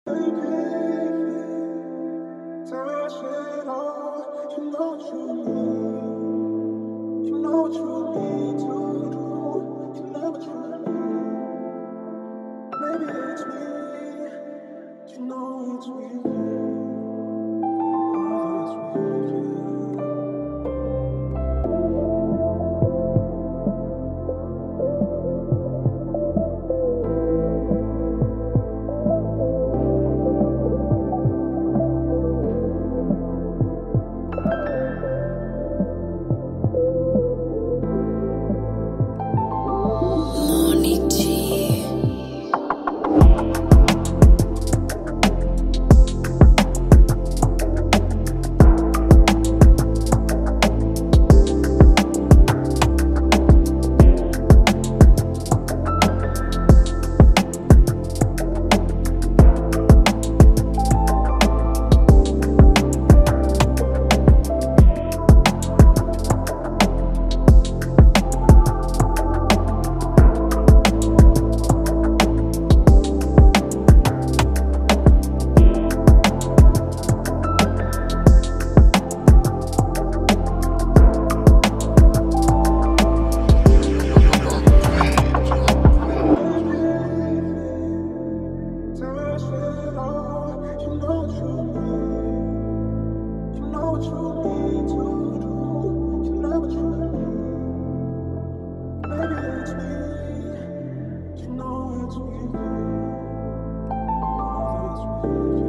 Touch it all, you know what you need. You know what you need to do. You know what you need. Maybe it's me. You know it's me. Oh, it's me. You know it's me.